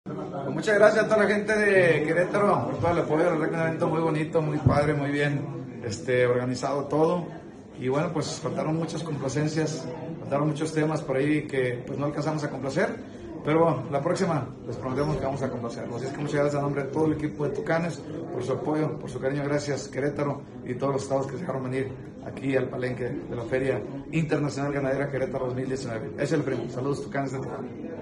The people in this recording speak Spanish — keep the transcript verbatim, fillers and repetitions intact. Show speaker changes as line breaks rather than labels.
Pues muchas gracias a toda la gente de Querétaro por todo el apoyo. La verdad que un evento muy bonito, muy padre, muy bien este, organizado todo. Y bueno, pues faltaron muchas complacencias, faltaron muchos temas por ahí que pues no alcanzamos a complacer. Pero bueno, la próxima les prometemos que vamos a complacerlos. Así es que muchas gracias a nombre de todo el equipo de Tucanes por su apoyo, por su cariño. Gracias Querétaro y todos los estados que se dejaron venir aquí al palenque de la Feria Internacional Ganadera Querétaro dos mil diecinueve. Es el primo. Saludos Tucanes de Tucán.